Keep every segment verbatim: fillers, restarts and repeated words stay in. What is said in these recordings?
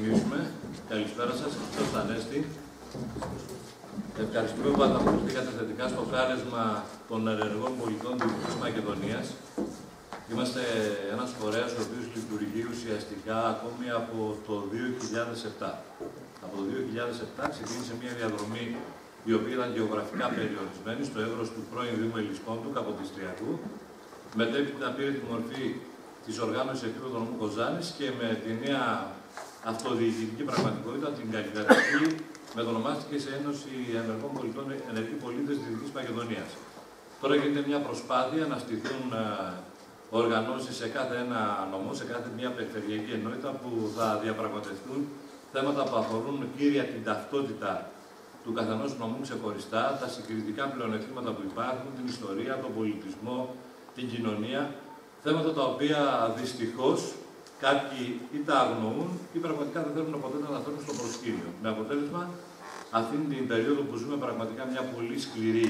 ξεκινήσουμε. Καλησπέρα σας, Χριστός Ανέστη. Ευχαριστούμε που ανταποκριθήκατε θετικά στο κάλεσμα των ενεργών πολιτών της Μακεδονίας. Είμαστε ένας φορέας ο οποίος λειτουργεί ουσιαστικά ακόμη από το δύο χιλιάδες επτά. Από το δύο χιλιάδες επτά ξεκίνησε μια διαδρομή η οποία ήταν γεωγραφικά περιορισμένη στο εύρος του πρώην Δήμου Ελισπόντου, Καποδιστριακού. Μετέπειτα πήρε τη μορφή της οργάνωσης επίπεδο νομού Κοζάνης και με τη νέα αυτοδιοικητική πραγματικότητα, την καλλιτεχνική, μετονομάστηκε σε Ένωση Ενεργών Πολιτών, Ενεργοί Πολίτες της Δυτικής Μακεδονίας. Τώρα γίνεται μια προσπάθεια να στηθούν οργανώσεις σε κάθε ένα νομό, σε κάθε μια περιφερειακή ενότητα που θα διαπραγματευτούν θέματα που αφορούν κύρια την ταυτότητα του καθενός νομού ξεχωριστά, τα συγκριτικά πλεονεκτήματα που υπάρχουν, την ιστορία, τον πολιτισμό, την κοινωνία, θέματα τα οποία δυστυχώς κάποιοι ή τα αγνοούν ή πραγματικά δεν θέλουν ποτέ να τα φέρουν στο προσκήνιο. Με αποτέλεσμα, αυτήν την περίοδο που ζούμε πραγματικά μια πολύ σκληρή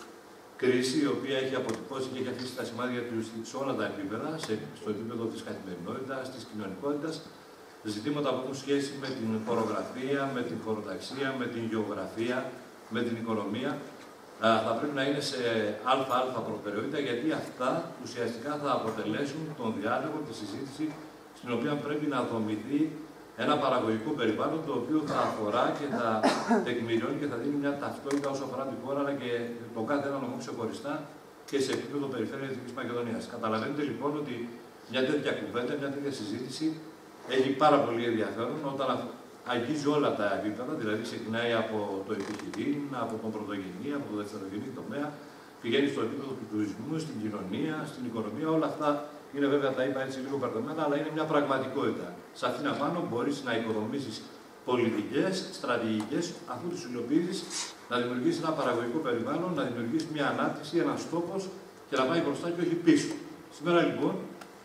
κρίση, η οποία έχει αποτυπώσει και έχει αφήσει τα σημάδια του σε όλα τα επίπεδα, στο επίπεδο της καθημερινότητας, της κοινωνικότητας, ζητήματα που έχουν σχέση με την χορογραφία, με την χωροταξία, με την γεωγραφία, με την οικονομία, θα πρέπει να είναι σε αλφα-αλφα προτεραιότητα, γιατί αυτά ουσιαστικά θα αποτελέσουν τον διάλογο, τη συζήτηση, στην οποία πρέπει να δομηθεί ένα παραγωγικό περιβάλλον, το οποίο θα αφορά και θα τεκμηριώνει και θα δίνει μια ταυτότητα όσο αφορά τη χώρα, αλλά και το κάθε ένα νομό ξεχωριστά και σε επίπεδο περιφέρειας της Δυτικής Μακεδονίας. Καταλαβαίνετε λοιπόν ότι μια τέτοια κουβέντα, μια τέτοια συζήτηση έχει πάρα πολύ ενδιαφέρον όταν αγγίζει όλα τα επίπεδα, δηλαδή ξεκινάει από το επιχειρήν, από τον πρωτογενή, από το δευτερογενή τομέα, πηγαίνει στο επίπεδο του τουρισμού, στην κοινωνία, στην οικονομία. Όλα αυτά είναι βέβαια, τα είπα έτσι λίγο μπερδεμένα, αλλά είναι μια πραγματικότητα. Σε αυτήν απάνω μπορείς να οικοδομήσεις πολιτικές, στρατηγικές, αφού τις υλοποιήσεις, να δημιουργήσεις ένα παραγωγικό περιβάλλον, να δημιουργήσεις μια ανάπτυξη, ένας στόχος και να πάει μπροστά και όχι πίσω. Σήμερα λοιπόν,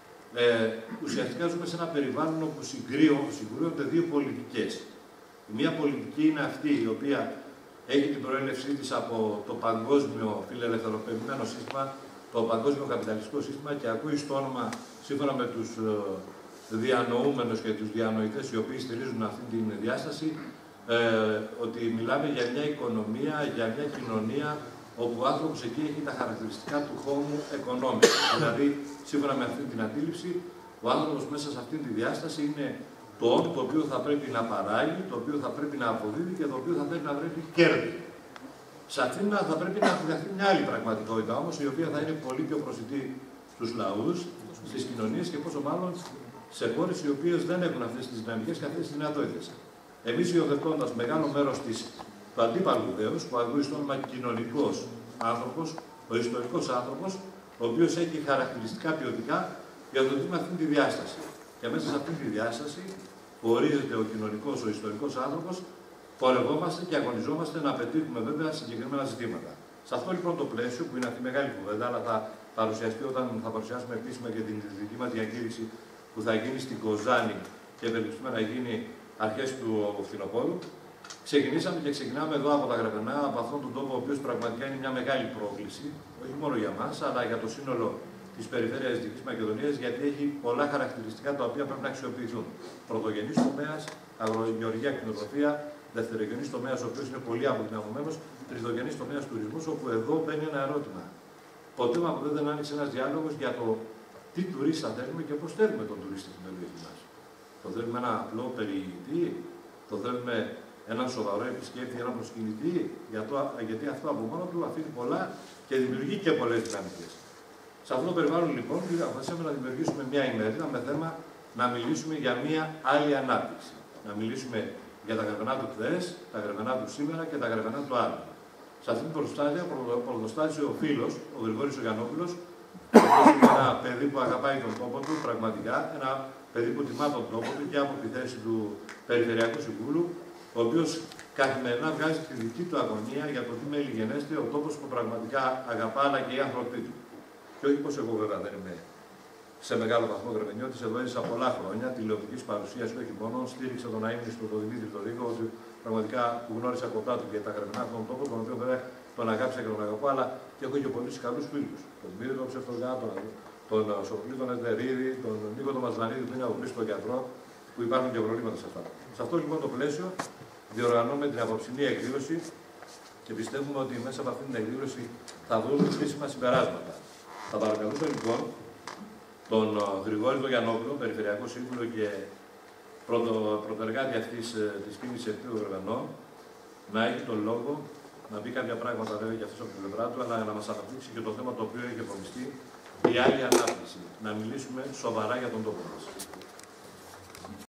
Ε, ουσιαστικά ζούμε σε ένα περιβάλλον όπου συγκρούονται δύο πολιτικές. Η μία πολιτική είναι αυτή η οποία έχει την προέλευσή της από το παγκόσμιο φιλελευθερωποιημένο σύστημα, το παγκόσμιο καπιταλιστικό σύστημα και ακούει στο όνομα, σύμφωνα με τους ε, διανοούμενους και τους διανοητές οι οποίοι στηρίζουν αυτή τη διάσταση, ε, ότι μιλάμε για μια οικονομία, για μια κοινωνία όπου ο άνθρωπος εκεί έχει τα χαρακτηριστικά του homo economicus. Δηλαδή, σύμφωνα με αυτή την αντίληψη, ο άνθρωπος μέσα σε αυτή τη διάσταση είναι το όν το οποίο θα πρέπει να παράγει, το οποίο θα πρέπει να αποδίδει και το οποίο θα πρέπει να βρέπει κέρδη. Σε αυτήν θα πρέπει να φτιαχτεί μια άλλη πραγματικότητα όμως, η οποία θα είναι πολύ πιο προσιτή στους λαούς, στις κοινωνίες και πόσο μάλλον σε χώρες οι οποίες δεν έχουν αυτές τις δυναμικές και αυτές τις δυνατότητες. Εμείς υιοθετώντας μεγάλο μέρος της του αντίπαλου δέους, που ακούει στο όνομα κοινωνικός άνθρωπος, ο ιστορικός άνθρωπος, ο οποίος έχει χαρακτηριστικά ποιοτικά, υιοθετούμε αυτή τη διάσταση. Και μέσα σε αυτή τη διάσταση ορίζεται ο κοινωνικός, ο ιστορικός άνθρωπος, πορευόμαστε και αγωνιζόμαστε να πετύχουμε βέβαια συγκεκριμένα ζητήματα. Σε αυτό λοιπόν το πλαίσιο, που είναι αυτή η μεγάλη κουβέντα, αλλά θα παρουσιαστεί όταν θα παρουσιάσουμε επίσημα και την δική μας διακήρυξη που θα γίνει στην Κοζάνη και ευελπιστούμε να γίνει αρχές του φθινοπόρου. Ξεκινήσαμε και ξεκινάμε εδώ από τα Γρεβενά, από αυτόν τον τόπο, ο οποίος πραγματικά είναι μια μεγάλη πρόκληση, όχι μόνο για μας, αλλά για το σύνολο της περιφέρειας της Δυτικής Μακεδονίας, γιατί έχει πολλά χαρακτηριστικά τα οποία πρέπει να αξιοποιηθούν. Πρωτογενής τομέας, αγρογεωργία, κτηνοτροφία, δευτερογενής τομέας, ο οποίος είναι πολύ αποδυναμωμένος, τριτογενής τομέας τουρισμού, όπου εδώ μπαίνει ένα ερώτημα. Ποτέ μα ποτέ δεν άνοιξε ένας διάλογος για το τι τουρίστα θέλουμε και πώς θέλουμε τον τουρίστα στην περιοχή μας. Το θέλουμε ένα απλό περιηγητή, το θέλουμε έναν σοβαρό επισκέπτη, έναν προσκυνητή, γιατί αυτό από μόνο του αφήνει πολλά και δημιουργεί και πολλές δυναμικές. Σε αυτό το περιβάλλον λοιπόν, αποφασίσαμε να δημιουργήσουμε μια ημερίδα με θέμα να μιλήσουμε για μια άλλη ανάπτυξη. Να μιλήσουμε για τα Γρεβενά του χθες, τα Γρεβενά του σήμερα και τα Γρεβενά του αύριο. Σε αυτή την προστάσια πρωτοστάτησε ο φίλος, ο Γρηγόρης ο Γιαννόπουλος, ο οποίος είναι ένα παιδί που αγαπάει τον τόπο του, πραγματικά, ένα παιδί που τιμά τον τόπο του και από τη θέση του Περιφερειακού Συμβούλου, ο οποίος καθημερινά βγάζει τη δική του αγωνία για το τι μέλη γενέστε, ο τόπος που πραγματικά αγαπά, αλλά και οι άνθρωποι του. Και όχι πως εγώ βέβαια δεν είμαι σε μεγάλο βαθμό Γρεβενιώτης, εδώ έζησα πολλά χρόνια τηλεοπτικής παρουσίας και όχι μόνο, στήριξα τον αείμνηστο του τον Δημήτρη τον Ρίγο, ότι πραγματικά που γνώρισα κοντά του και τα Γρεβενά αυτόν τον τόπο, τον οποίο βέβαια τον αγάπησα και τον αγαπώ, αλλά και έχω και πολλούς καλούς φίλους. Τον Δημήτρη τον Ψευτογά, τον, τον Σοφλή τον Εταιρίδη, τον Νίκο τον Μαζλανίδη που είναι ο στον γιατρό, που υπάρχουν και προβλήματα σε αυτά. Σε αυτό λοιπόν το πλαίσιο διοργανώνουμε την απόψινή εκδήλωση και πιστεύουμε ότι μέσα από αυτήν την εκδήλωση θα βρούμε χρήσιμα συμπεράσματα. Θα παρακαλούσα λοιπόν τον Γρηγόρη Δογιανόπουλο, Περιφερειακό Σύμβουλο και πρωτο, πρωτεργάτη αυτή τη κίνηση επίπεδου οργανών, να έχει τον λόγο να πει κάποια πράγματα βέβαια για αυτό από την πλευρά του, αλλά να μα αναπτύξει και το θέμα το οποίο έχει επομιστεί, η άλλη ανάπτυξη. Να μιλήσουμε σοβαρά για τον τόπο μα.